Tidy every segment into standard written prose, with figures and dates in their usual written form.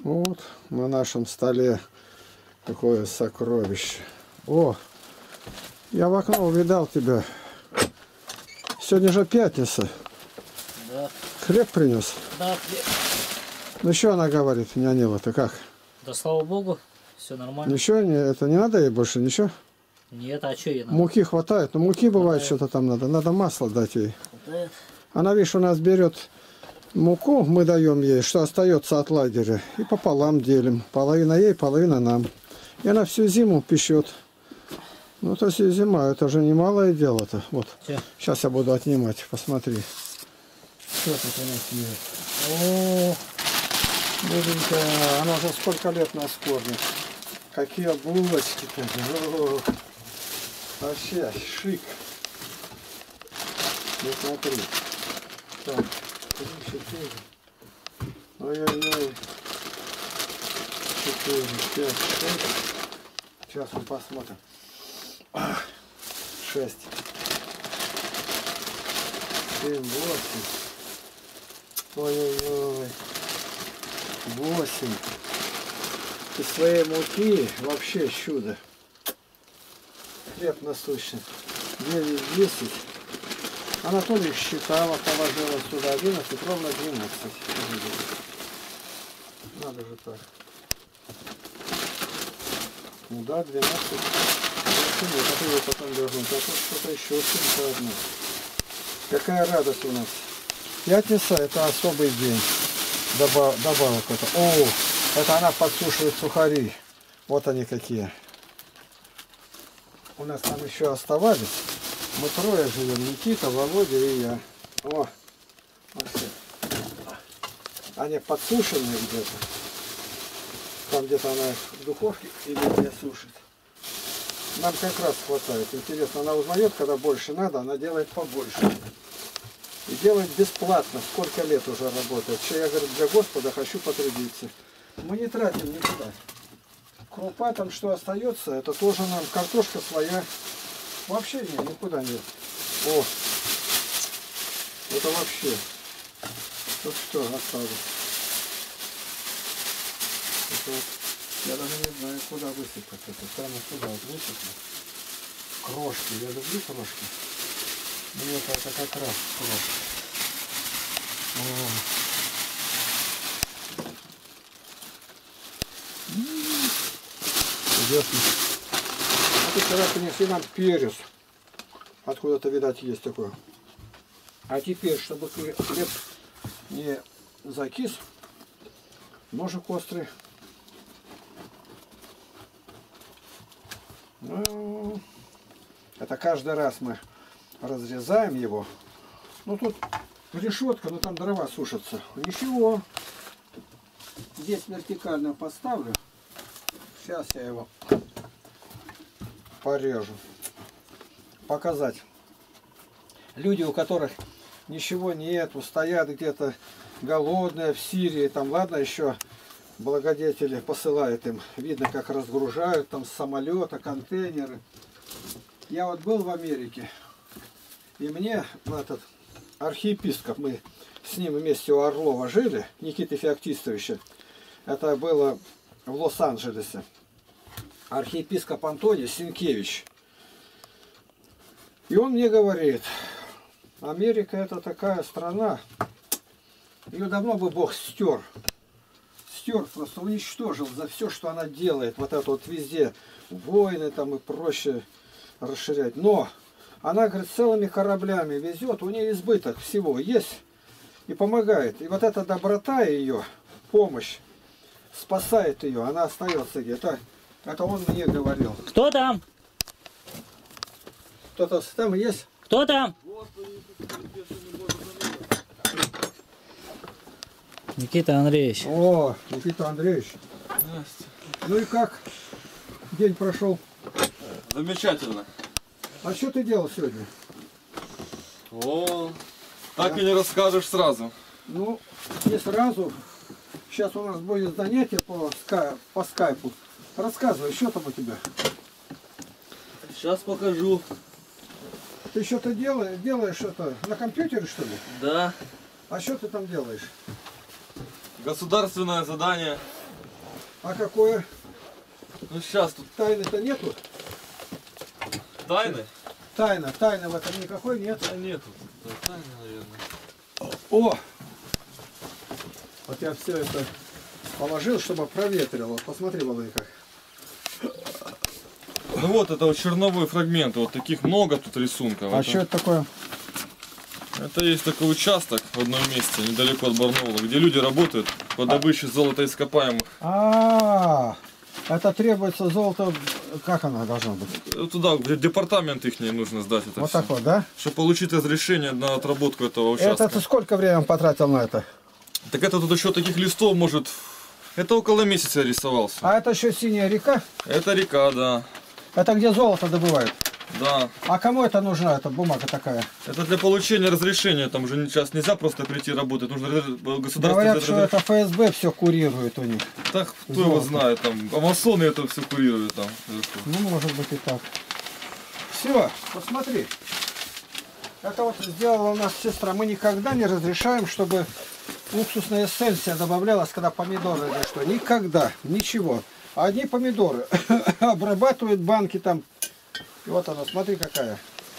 Вот на нашем столе такое сокровище. О, я в окно увидал тебя. Сегодня же пятница. Да. Хлеб принес? Да, хлеб. Ну что она говорит, нянила-то как? Да слава богу, все нормально. Ничего, это не надо ей больше, ничего? Нет, а что ей надо? Муки хватает, но муки бывает Хватает. что-то там надо. Надо масло дать ей. Хватает. Она, видишь, у нас берет муку, мы даем ей, что остается от лагеря, и пополам делим. Половина ей, половина нам. И она всю зиму печет. Ну, то есть и зима, это же немалое дело-то. Вот. Че? Сейчас я буду отнимать, посмотри. Что тут у нас есть? О, боженька, она уже сколько лет нас кормит. Какие булочки-то. О, вообще шик. Ну смотри. Так, 4. Ой-ой-ой. 4, 5, 6. Сейчас мы посмотрим. 6. 7, 8. Ой-ой-ой. 8. Из своей муки вообще чудо. Хлеб насущный. 9, 10. Анатолий считала, положила сюда 11, ровно 12. Надо же так. Ну да, 12. Нет, а ты его потом вернуть. А тут что-то еще сумка одна. Какая радость у нас. Пятница — это особый день. Добавок это. О, это она подсушивает сухари. Вот они какие. У нас там еще оставались. Мы трое живем. Никита, Володя и я. О, вообще. Они подсушенные где-то. Там где-то она их в духовке или где сушит. Нам как раз хватает. Интересно, она узнает, когда больше надо, она делает побольше. И делает бесплатно. Сколько лет уже работает. Что я, говорю, для Господа хочу потрудиться. Мы не тратим никуда. Крупа там что остается, это тоже нам. Картошка своя. Вообще никуда нет. О, это вообще. Тут что осталось? Это вот, я даже не знаю, куда высыпать. Это прямо сюда вот высыпать. Крошки. Я люблю крошки. Ну это как раз крошки. О. Чудесно. А тут когда принесли нам перец. Откуда-то, видать, есть такое. А теперь, чтобы хлеб не закис, ножик острый. Ну, это каждый раз мы разрезаем его. Ну тут решетка, но там дрова сушатся. Ничего. Здесь вертикально поставлю. Сейчас я его порежу. Показать. Люди, у которых ничего нету, стоят где-то голодные в Сирии, там, ладно, еще благодетели посылают им. Видно, как разгружают там с самолета, контейнеры. Я вот был в Америке, и мне этот архиепископ, мы с ним вместе у Орлова жили, Никиты Феоктистовича, это было в Лос-Анджелесе, архиепископ Антоний Сенкевич. И он мне говорит, Америка — это такая страна, ее давно бы Бог стер. Стер, просто уничтожил за все, что она делает. Вот это вот везде войны там и проще расширять. Но она, говорит, целыми кораблями везет, у нее избыток всего есть и помогает. И вот эта доброта ее, помощь, спасает ее, она остается где-то. Это он мне говорил. Кто там? Кто-то там есть? Кто там? Никита Андреевич. О, Никита Андреевич. Здравствуйте. Ну и как день прошел? Замечательно. А что ты делал сегодня? О, так и не расскажешь сразу. Ну, не сразу. Сейчас у нас будет занятие по скайпу. Рассказывай, что там у тебя? Сейчас покажу. Ты что-то делаешь это на компьютере, что ли? Да. А что ты там делаешь? Государственное задание. А какое? Ну сейчас тут Тайны-то нету? тайны. Тайны в этом никакой нет. Да нету. Да, тайны, наверное. О! Вот я все это положил, чтобы проветрило. Посмотри, Володя, как. Ну вот это вот черновой фрагмент. Вот таких много тут рисунков. А что это такое? Это есть такой участок в одном месте, недалеко от Барнаула, где люди работают по добыче золота ископаемых. Это требуется золото. Как оно должно быть? Туда, в департамент их нужно сдать это Вот все. так вот, да? Чтобы получить разрешение на отработку этого участка. Это ты сколько времени потратил на это? Так это тут еще таких листов может... Это около месяца я рисовался. А это еще синяя река? Это река, да. Это где золото добывают? Да. А кому это нужна, эта бумага такая? Это для получения разрешения. Там уже сейчас нельзя просто прийти работать. Нужно государство... Говорят, что это ФСБ все курирует у них. Так, кто его знает, там, амазоны это все курируют там. Ну, может быть и так. Все, посмотри. Это вот сделала у нас сестра. Мы никогда не разрешаем, чтобы уксусная эссенция добавлялась, когда помидоры или что. Никогда, ничего. Одни помидоры обрабатывают банки там. И вот она, смотри какая.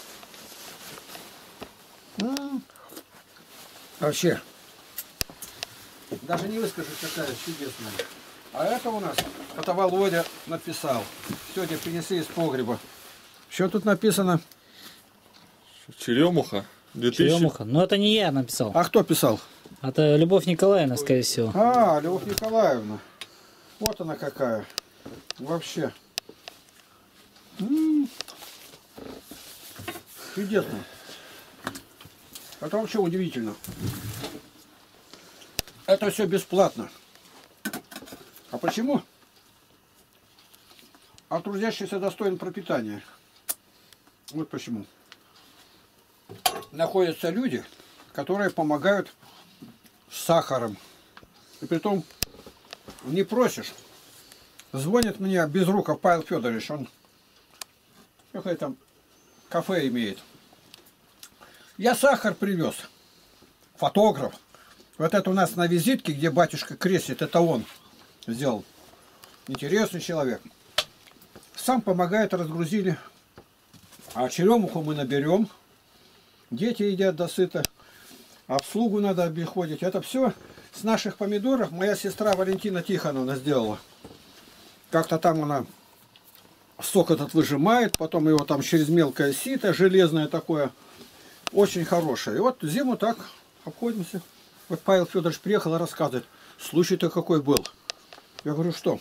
Вообще. Даже не выскажу, какая чудесная. А это у нас, это Володя написал. Сегодня принесли из погреба. Что тут написано? Черемуха. 2000. Черемуха. Но это не я написал. А кто писал? Это Любовь Николаевна, скорее всего. А, Любовь Николаевна. Вот она какая. Вообще. Чудесно. Это вообще удивительно. Это все бесплатно. А почему? А трудящийся достоин пропитания. Вот почему. Находятся люди, которые помогают с сахаром. И притом не просишь. Звонит мне Безруков Павел Федорович, он какое там кафе имеет. Я сахар привез. Фотограф. Вот это у нас на визитке, где батюшка крестит, это он сделал. Интересный человек. Сам помогает, разгрузили. А черемуху мы наберем. Дети едят досыта. Обслугу надо обиходить. Это все с наших помидоров моя сестра Валентина Тихоновна сделала. Как-то там она сок этот выжимает, потом его там через мелкое сито, железное такое. Очень хорошее. И вот зиму так обходимся. Вот Павел Федорович приехал и рассказывает. Случай-то какой был. Я говорю, что?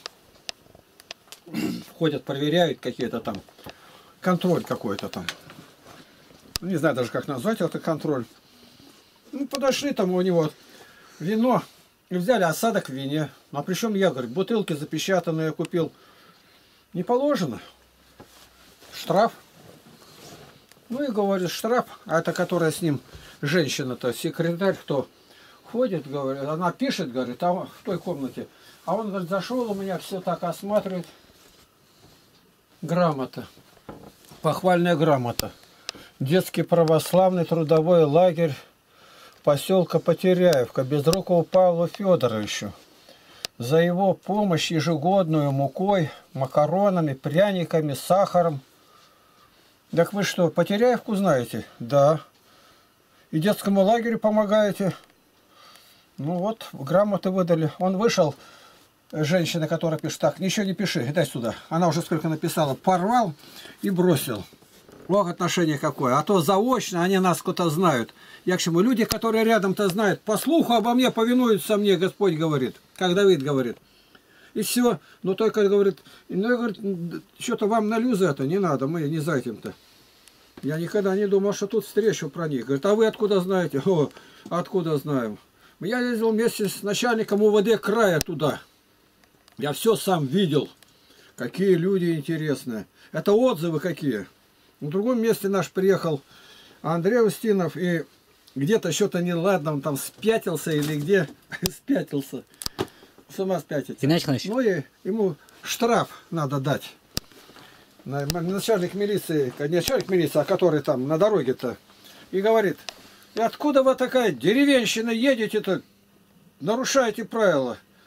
Ходят, проверяют какие-то там. Контроль какой-то там. Не знаю даже, как назвать это контроль. Ну, подошли там у него вино. И взяли осадок в вине. А причем я, говорю, бутылки запечатанные купил. Не положено. Штраф. Ну и говорит, штраф. А это которая с ним женщина-то, секретарь, кто ходит, говорит. Она пишет, говорит, а в той комнате. А он, говорит, зашел у меня, все так осматривает. Грамота. Похвальная грамота. Детский православный трудовой лагерь поселка Потеряевка Безрукову Павлу Федоровичу за его помощь ежегодную мукой, макаронами, пряниками, сахаром. Так вы что, Потеряевку знаете? Да. И детскому лагерю помогаете? Ну вот, грамоты выдали. Он вышел, женщина, которая пишет, так, ничего не пиши, дай сюда. Она уже сколько написала, порвал и бросил. Вот отношение какое. А то заочно они нас кто-то знают. Я к чему? Люди, которые рядом-то знают. По слуху обо мне повинуются мне, Господь говорит. Как Давид говорит. И все. Но только говорит, ну, я говорит, что-то вам налью за это. Не надо, мы не за этим-то. Я никогда не думал, что тут встречу про них. Говорит, а вы откуда знаете? О, откуда знаем? Я ездил вместе с начальником УВД края туда. Я все сам видел. Какие люди интересные. Это отзывы какие. В другом месте наш приехал Андрей Устинов, и где-то что-то неладно, он там спятился или где спятился. С ума спятится. Ну и ему штраф надо дать. Начальник милиции, не начальник милиции, а который там на дороге-то. И говорит, и откуда вы такая деревенщина едете-то, нарушаете правила?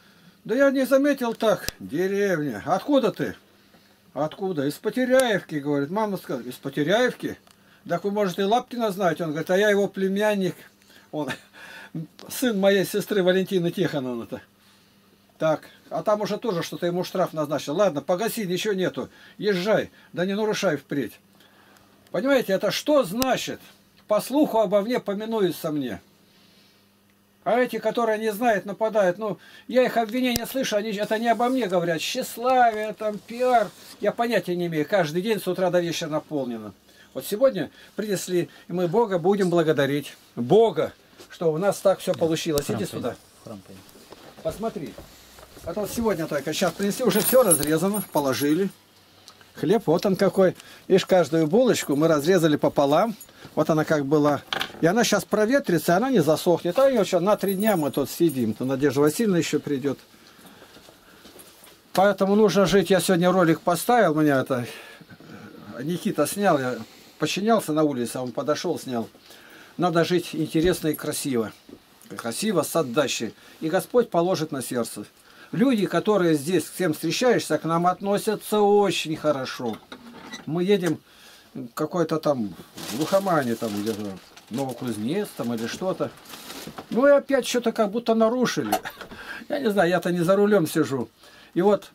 Да я не заметил так. Деревня. Откуда ты? Откуда? Из Потеряевки, говорит. Мама сказала, из Потеряевки? Так вы, может, и Лапкина знаете? Он говорит, а я его племянник. Он сын моей сестры Валентины Тихоновны-то. Так, а там уже тоже что-то ему штраф назначил. Ладно, погаси, ничего нету. Езжай, да не нарушай впредь. Понимаете, это что значит? По слуху обо мне поминуются мне. А эти, которые не знают, нападают. Ну, я их обвинения слышу, они это не обо мне говорят. Тщеславие, там, пиар. Я понятия не имею. Каждый день с утра до вечера наполнено. Вот сегодня принесли, и мы Бога будем благодарить. Бога, что у нас так все получилось. Иди сюда. Посмотри. А вот сегодня только, сейчас принесли, уже все разрезано, положили. Хлеб, вот он какой. Видишь, каждую булочку мы разрезали пополам. Вот она как была. И она сейчас проветрится, она не засохнет. А ее сейчас на 3 дня мы тут сидим. То Надежда Васильевна еще придет. Поэтому нужно жить. Я сегодня ролик поставил, меня это Никита снял. Я подчинялся на улице, он подошел, снял. Надо жить интересно и красиво. Красиво, с отдачей. И Господь положит на сердце. Люди, которые здесь с кем встречаешься, к нам относятся очень хорошо. Мы едем какой-то там в Глухомане, там где-то Новокузнец там или что-то. Ну и опять что-то как будто нарушили. Я не знаю, я-то не за рулем сижу. И вот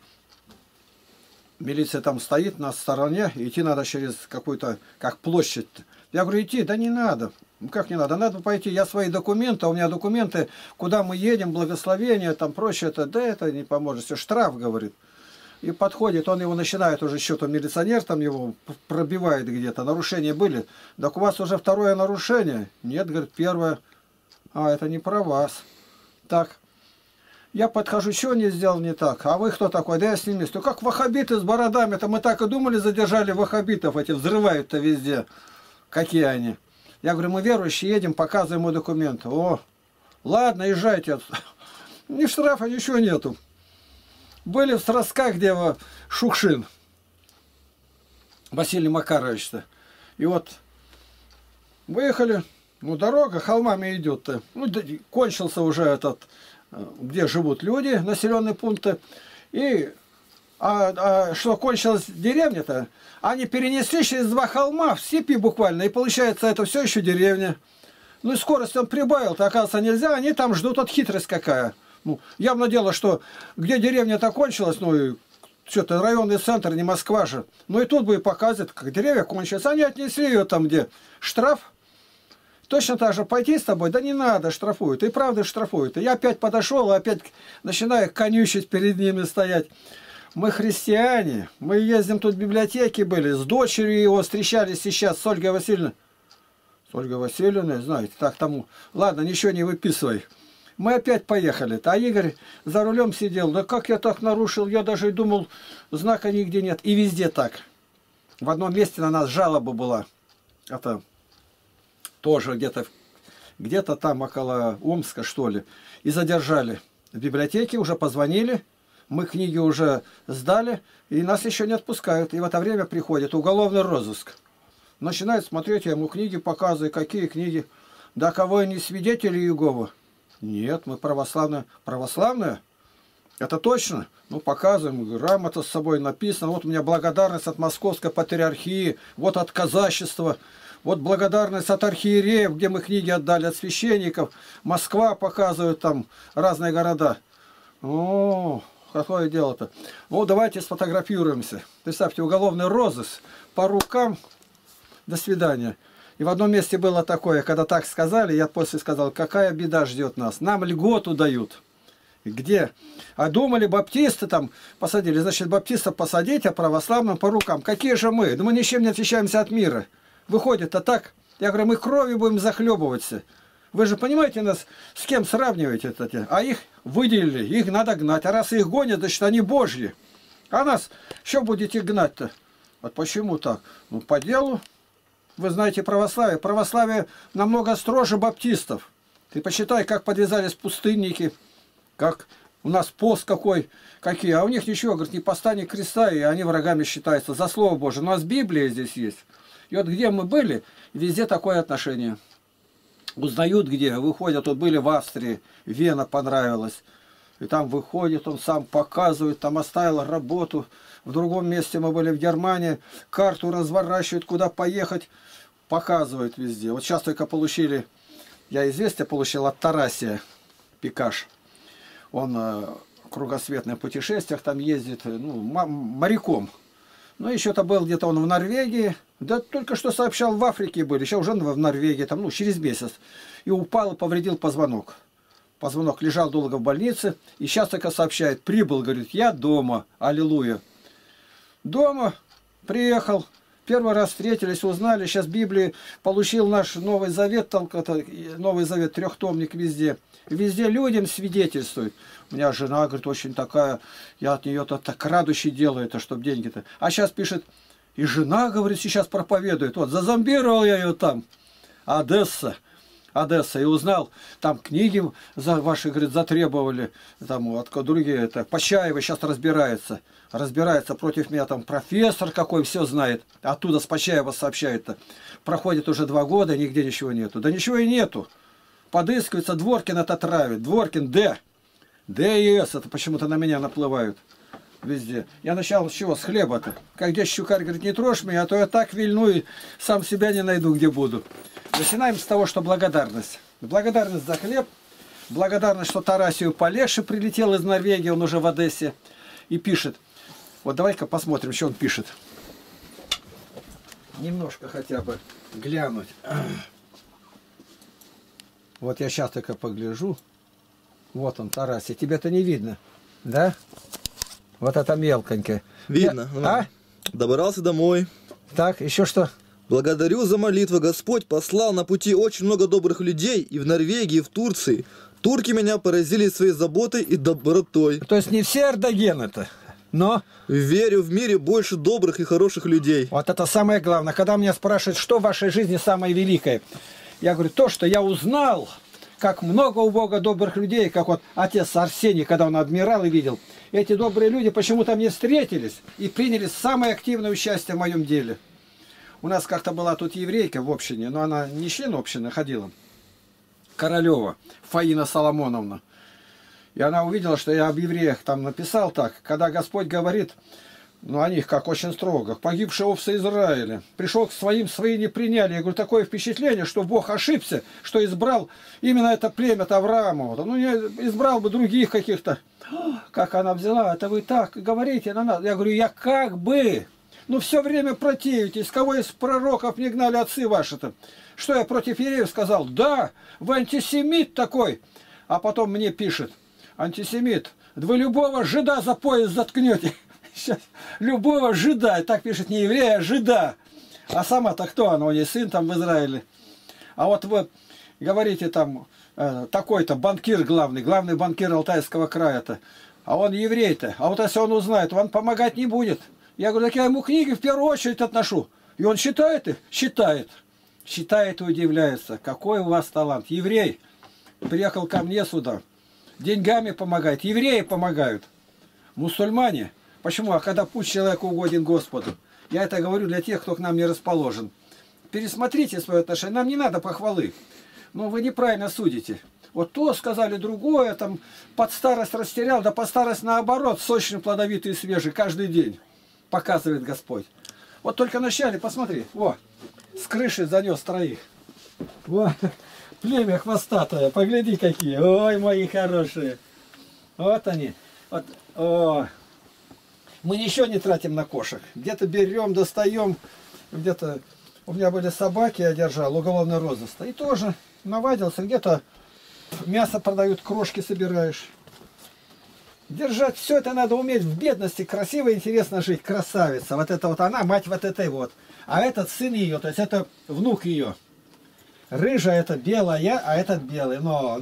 милиция там стоит на стороне, идти надо через какую-то, как площадь. Я говорю, идти, да не надо. Ну как не надо? Надо пойти. Я свои документы, у меня документы, куда мы едем, благословение, там прочее, это, да это не поможет. Все, штраф, говорит. И подходит, он его начинает уже что-то, милиционер там его пробивает где-то. Нарушения были. Так у вас уже 2-е нарушение? Нет, говорит, 1-е. А, это не про вас. Так. Я подхожу, что не сделал не так? А вы кто такой? Да я с ними. Как ваххабиты с бородами-то? Мы так и думали, задержали ваххабитов. Эти взрывают-то везде. Какие они? Я говорю, мы верующие, едем, показываем ему документы. О, ладно, езжайте. Ни штрафа, ничего нету. Были в Стросках, где Шукшин. Василий Макарович-то. И вот выехали. Ну, дорога холмами идет-то. Ну, кончился уже этот, где живут люди, населенные пункты. И что кончилась деревня-то, они перенесли через 2 холма в степи буквально, и получается это все еще деревня. Ну и скорость он прибавил-то, оказывается, нельзя, они там ждут, от хитрость какая. Ну, явно дело, что где деревня-то кончилась, ну и что-то районный центр, не Москва же. Ну и тут бы и показывают, как деревья кончились. Они отнесли ее там, где штраф. Точно так же пойти с тобой, да не надо, штрафуют. И правда штрафуют. И я опять подошел, и опять начинаю конючить перед ними стоять. Мы христиане, мы ездим тут в библиотеке были, с дочерью его встречались сейчас, с Ольгой Васильевной. С Ольгой Васильевной, знаете, так тому. Ладно, ничего не выписывай. Мы опять поехали. А Игорь за рулем сидел. Да как я так нарушил? Я даже и думал, знака нигде нет. И везде так. В одном месте на нас жалоба была. Это тоже где-то там около Омска, что ли. И задержали. В библиотеке уже позвонили. Мы книги уже сдали, и нас еще не отпускают. И в это время приходит уголовный розыск. Начинает смотреть, я ему книги показываю. Какие книги? Да кого не свидетели Иеговы? Нет, мы православные. Православные? Это точно? Ну, показываем. Грамота с собой написана. Вот у меня благодарность от Московской Патриархии, вот от казачества. Вот благодарность от архиереев, где мы книги отдали, от священников. Москва показывает там разные города. О, какое дело-то. Ну, давайте сфотографируемся. Представьте, уголовный розыск по рукам. До свидания. И в одном месте было такое, когда так сказали, я после сказал, какая беда ждет нас. Нам льготу дают. Где? А думали, баптисты там посадили. Значит, баптистов посадить, а православным по рукам. Какие же мы? Да мы ничем не отличаемся от мира. Выходит, а так? Я говорю, мы кровью будем захлебываться. Вы же понимаете нас, с кем сравниваете это? А их выделили, их надо гнать. А раз их гонят, значит, они божьи. А нас что будете гнать-то? Вот почему так? Ну, по делу. Вы знаете православие. Православие намного строже баптистов. Ты посчитай, как подвязались пустынники, как у нас пост какой, какие. А у них ничего, говорит, не поста, ни креста, и они врагами считаются. За Слово Божие. У нас Библия здесь есть. И вот где мы были, везде такое отношение. Узнают где, выходят, вот были в Австрии, Вена понравилась. И там выходит, он сам показывает, там оставил работу. В другом месте мы были в Германии, карту разворачивает, куда поехать, показывает везде. Вот сейчас только получили, я известие получил от Тарасия Пикаш. Он в кругосветных путешествиях там ездит, ну, моряком. Ну, еще-то был где-то он в Норвегии. Да только что сообщал, в Африке были, еще уже в Норвегии, там, ну, через месяц. И упал и повредил позвонок. Позвонок лежал долго в больнице. И сейчас только сообщает, прибыл, говорит, я дома, аллилуйя. Дома, приехал. Первый раз встретились, узнали. Сейчас Библии получил наш Новый Завет, Новый Завет, трехтомник везде. Везде людям свидетельствует. У меня жена, говорит, очень такая, я от нее-то так радующий делаю, это, чтобы деньги-то. А сейчас пишет, и жена, говорит, сейчас проповедует. Вот, зазомбировал я ее там. Одесса. И узнал, там книги ваши, говорит, затребовали, там, от другие, это, Почаева сейчас разбирается против меня, там, профессор какой, все знает. Оттуда с Почаева сообщает-то. Проходит уже 2 года, нигде ничего нету. Да ничего и нету. Подыскивается, Дворкин это травит. Дворкин, Д и С, это почему-то на меня наплывают везде. Я начал с чего? С хлеба-то. Как здесь щукарь говорит, не трожь меня, а то я так вильну и сам себя не найду, где буду. Начинаем с того, что благодарность. Благодарность за хлеб. Благодарность, что Тарасию Полеши прилетел из Норвегии, он уже в Одессе. И пишет. Вот давай-ка посмотрим, что он пишет. Немножко хотя бы глянуть. Вот я сейчас только погляжу. Вот он, Тарасий. Тебе-то не видно, да? Вот это мелконькое. Видно. А? Добрался домой. Так, еще что? Благодарю за молитву. Господь послал на пути очень много добрых людей и в Норвегии, и в Турции. Турки меня поразили своей заботой и добротой. То есть не все эрдогены-то, но... Верю, в мире больше добрых и хороших людей. Вот это самое главное. Когда меня спрашивают, что в вашей жизни самое великое, я говорю, то, что я узнал, как много у Бога добрых людей, как вот отец Арсений, когда он адмирал и видел. Эти добрые люди почему-то мне встретились и приняли самое активное участие в моем деле. У нас как-то была тут еврейка в общине, но она не член общины, ходила. Королева, Фаина Соломоновна. И она увидела, что я об евреях там написал так. Когда Господь говорит, ну о них как очень строго, погибшие овцы Израиля, пришел к своим, свои не приняли. Я говорю, такое впечатление, что Бог ошибся, что избрал именно это племя Авраама. Ну, не избрал бы других каких-то. Как она взяла, это вы так говорите на нас. Я говорю, я как бы... Ну, все время противитесь. Кого из пророков не гнали отцы ваши-то? Что я против евреев сказал? Да, вы антисемит такой. А потом мне пишет, антисемит, вы любого жида за пояс заткнете. Сейчас, любого жида, так пишет не еврея, а жида. А сама-то кто она? У нее сын там в Израиле. А вот вы говорите там, такой-то банкир главный банкир Алтайского края-то. А он еврей-то. А вот если он узнает, он помогать не будет. Я говорю, так я ему книги в первую очередь отношу. И он считает их? Считает. Считает и удивляется. Какой у вас талант. Еврей приехал ко мне сюда. Деньгами помогает. Евреи помогают. Мусульмане. Почему? А когда путь человека угоден Господу. Я это говорю для тех, кто к нам не расположен. Пересмотрите свое отношение. Нам не надо похвалы. Но вы неправильно судите. Вот то сказали другое, там под старость растерял, да под старость наоборот, сочный, плодовитый и свежий каждый день. Показывает Господь. Вот только вначале, посмотри, во, с крыши занес 3. Вот, племя хвостатое, погляди какие. Ой, мои хорошие. Вот они. Вот, о. Мы ничего не тратим на кошек. Где-то берем, достаем. Где-то у меня были собаки, я держал, уголовный розыск. И тоже навадился, где-то мясо продают, крошки собираешь. Держать все это надо уметь в бедности, красиво и интересно жить. Красавица. Вот это вот она, мать вот этой вот. А этот сын ее, то есть это внук ее. Рыжая это белая, а этот белый. Но.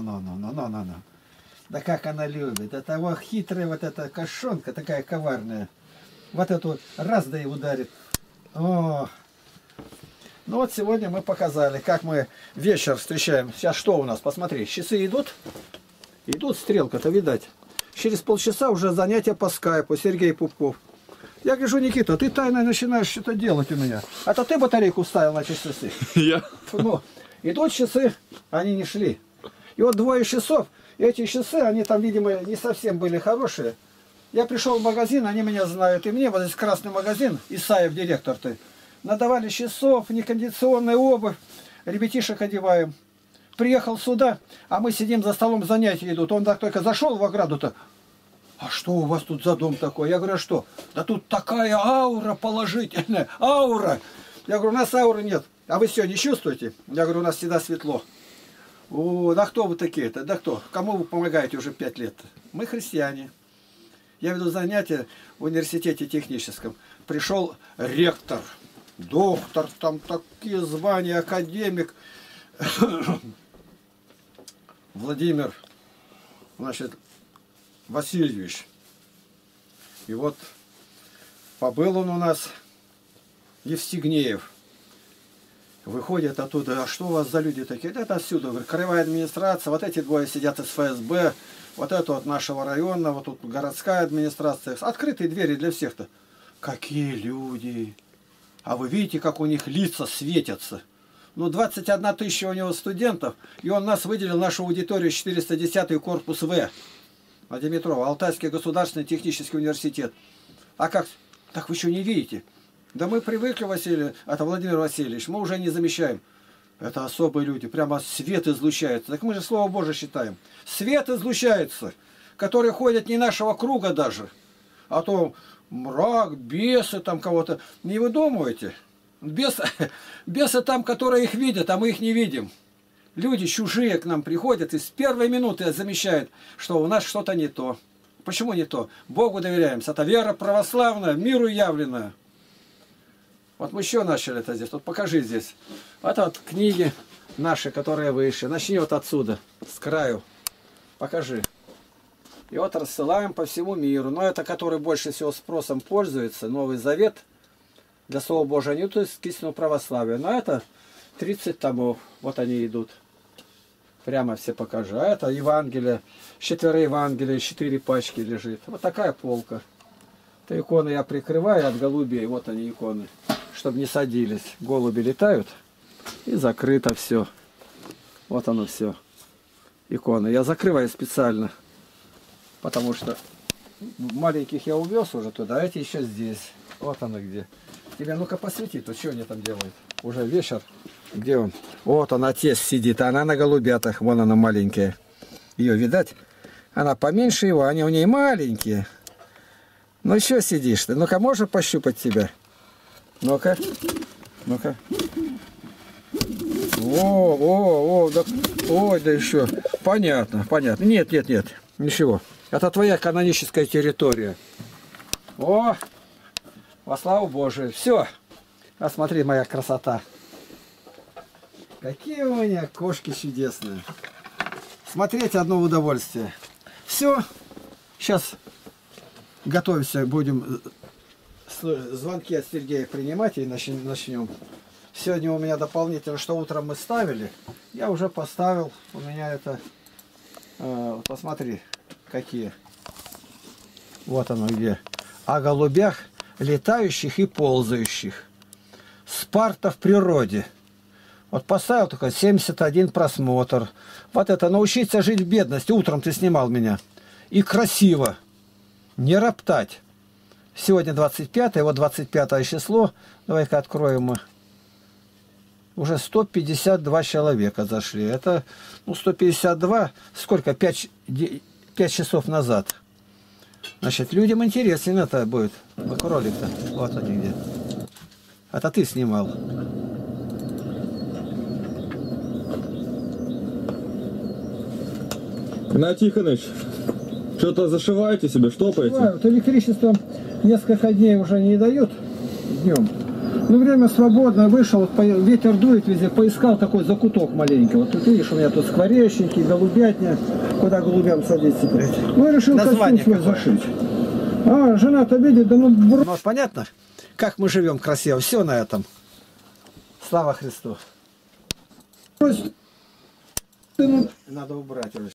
Да как она любит. Это вот хитрая вот эта кошонка, такая коварная. Вот эту раз да и ударит. О. Ну вот сегодня мы показали, как мы вечер встречаем. Сейчас что у нас? Посмотри, часы идут. Идут, стрелка-то видать. Через полчаса уже занятия по скайпу. Сергей Пупков. Я гляжу, Никита, ты тайно начинаешь что-то делать у меня. А то ты батарейку вставил на часы. Я. Ну, идут часы, они не шли. И вот 2 часов, И эти часы, они там, видимо, не совсем были хорошие. Я пришел в магазин, они меня знают. И мне вот здесь красный магазин, Исаев директор ты. Надавали часов, некондиционная обувь. Ребятишек одеваем. Приехал сюда, а мы сидим за столом, занятия идут. Он так только зашел в ограду-то. А что у вас тут за дом такой? Я говорю, а что? Да тут такая аура положительная. Аура. Я говорю, у нас ауры нет. А вы все не чувствуете? Я говорю, у нас всегда светло. О, да кто вы такие-то? Да кто? Кому вы помогаете уже 5 лет? Мы христиане. Я веду занятия в университете техническом. Пришел ректор, доктор, там такие звания, академик. Владимир, значит, Васильевич. И вот побыл он у нас, Евстигнеев. Выходит оттуда, а что у вас за люди такие? Это отсюда, говорит, краевая администрация, вот эти двое сидят из ФСБ, вот это вот нашего района, вот тут городская администрация. Открытые двери для всех-то. Какие люди! А вы видите, как у них лица светятся. Ну, 21 тысяча у него студентов, и он нас выделил, нашу аудиторию, 410-й корпус В. Димитрова, Алтайский государственный технический университет. А как? Так вы что, не видите? Да мы привыкли, Василий, это Владимир Васильевич, мы уже не замечаем. Это особые люди, прямо свет излучается. Так мы же Слово Божие считаем. Свет излучается, который ходит не нашего круга даже. А то мрак, бесы там кого-то. Не выдумывайте. Бесы там, которые их видят, а мы их не видим. Люди чужие к нам приходят и с первой минуты замечают, что у нас что-то не то. Почему не то? Богу доверяемся. Это вера православная, миру явленная. Вот мы еще начали это здесь. Вот покажи здесь. Это вот книги наши, которые выше. Начни вот отсюда, с краю. Покажи. И вот рассылаем по всему миру. Но это, который больше всего спросом пользуется, Новый Завет, для Слова Божия, не то есть к истинному православию. Но это 30 томов. Вот они идут. Прямо все покажу. А это Евангелие. 4 Евангелия, 4 пачки лежит. Вот такая полка. Это иконы я прикрываю от голубей. Вот они иконы. Чтобы не садились. Голуби летают. И закрыто все. Вот оно все. Иконы. Я закрываю специально. Потому что маленьких я увез уже туда. А эти еще здесь. Вот оно где. Тебе ну-ка посвети. Тут что они там делают? Уже вечер. Где он? Вот он, отец сидит. А она на голубятах. Вон она маленькая. Ее видать? Она поменьше его. Они у ней маленькие. Ну что сидишь ты? Ну-ка, можно пощупать тебя? Ну-ка. Ну-ка. О, да, ой, да еще. Понятно, понятно. Нет, нет, нет. Ничего. Это твоя каноническая территория. О, во славу Божию. Все. А смотри, моя красота. Какие у меня кошки чудесные. Смотреть одно удовольствие. Все. Сейчас готовимся, будем звонки от Сергея принимать и начнем. Сегодня у меня дополнительно, что утром мы ставили, я уже поставил. У меня это, посмотри, какие. Вот оно где. О голубях, летающих и ползающих. Спарта в природе. Вот поставил только 71 просмотр. Вот это научиться жить в бедности. Утром ты снимал меня. И красиво. Не роптать. Сегодня 25-е, вот 25 число. Давай-ка откроем мы. Уже 152 человека зашли. Это, ну, 152, сколько? 5 часов назад. Значит, людям интересно это будет. Кролик-то. Вот они где. Это ты снимал. Игнатий Тихонович, что-то зашиваете себе, штопаете? Вот электричество несколько дней уже не дают днем. Ну, время свободное, вышел, вот, ветер дует везде, поискал такой закуток маленький. Вот тут видишь, у меня тут скворечники, голубятня, куда голубям садиться. Ну, я решил костюм свой зашить. А, жена-то видит, да ну... Ну, понятно, как мы живем красиво, все на этом. Слава Христу. Надо убрать уже.